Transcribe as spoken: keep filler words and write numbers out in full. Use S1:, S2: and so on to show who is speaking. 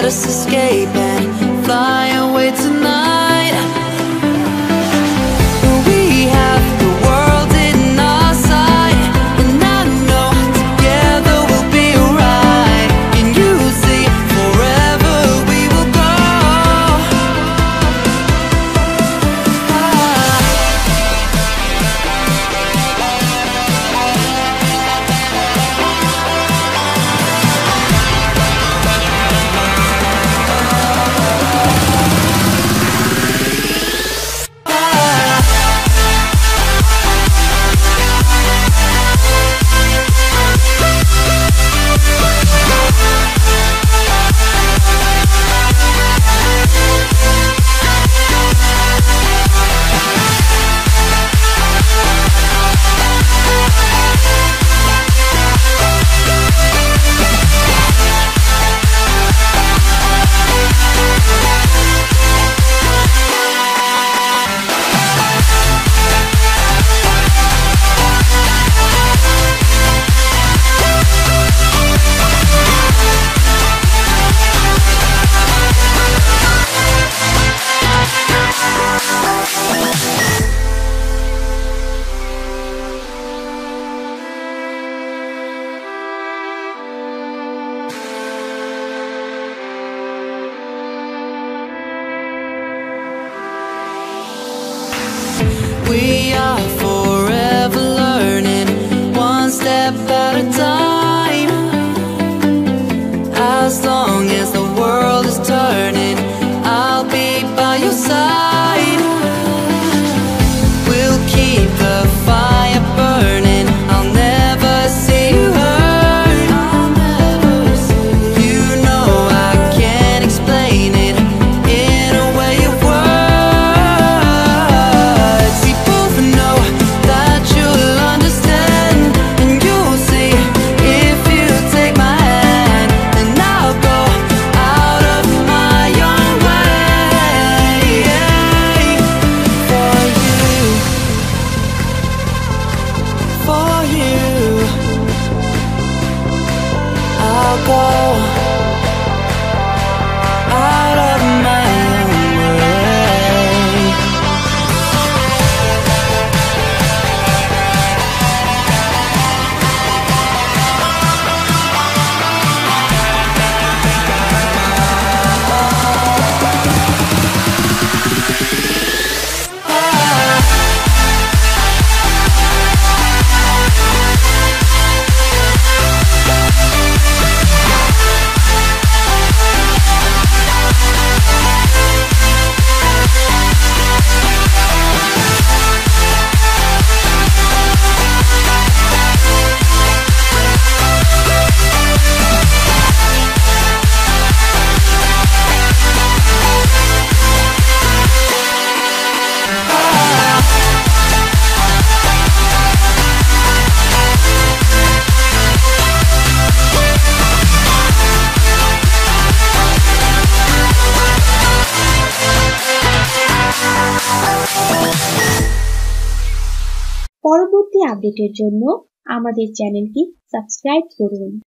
S1: us escape and fly away tonight. We have the world in our sight, and I know together we'll be right. Can you see forever we will go? We are forever learning, one step at a time. As long as the world is turning, I'll be by your side. We'll keep the fire burning, I'll never see you hurt. You know I can't explain it in a way of words. We both know that you'll understand, and you'll see if you take my hand, and I'll go out of my own way for you, for you. I'll go out of my own way.
S2: পরবর্তী আপডেটের জন্য আমাদের চ্যানেলটি সাবস্ক্রাইব করুন।